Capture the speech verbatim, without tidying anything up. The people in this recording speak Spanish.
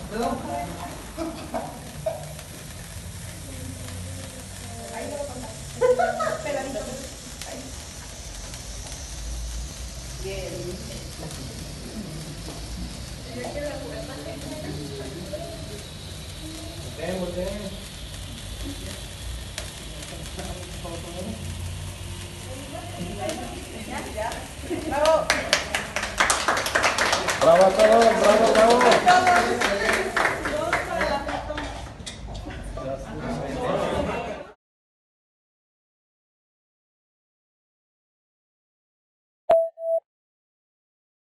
Pegadito. Bien. Volteen, volteen. Bravo. Bravo a todos, bravo, bravo.